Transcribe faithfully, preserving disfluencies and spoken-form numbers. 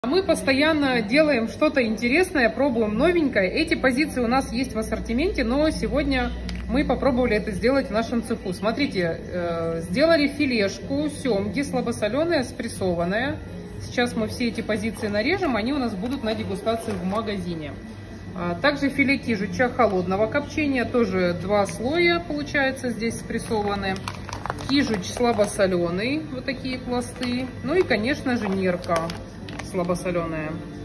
Мы постоянно делаем что-то интересное, пробуем новенькое. Эти позиции у нас есть в ассортименте, но сегодня мы попробовали это сделать в нашем цеху. Смотрите, э, сделали филешку семги слабосоленая, спрессованная. Сейчас мы все эти позиции нарежем, они у нас будут на дегустации в магазине. А также филе кижуча холодного копчения, тоже два слоя получается здесь спрессованы. Кижуч слабосоленый, вот такие пласты. Ну и, конечно же, нерка слабосоленая.